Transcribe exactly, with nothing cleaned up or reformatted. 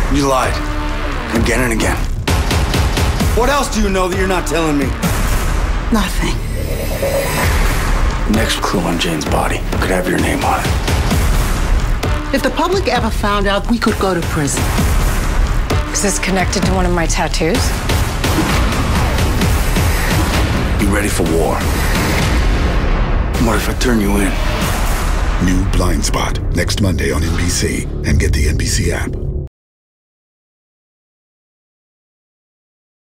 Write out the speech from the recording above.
You lied. Again and again. What else do you know that you're not telling me? Nothing. The next clue on Jane's body could have your name on it. If the public ever found out, we could go to prison. Is this connected to one of my tattoos? Be ready for war. What if I turn you in? New Blindspot, next Monday on N B C, and get the N B C app.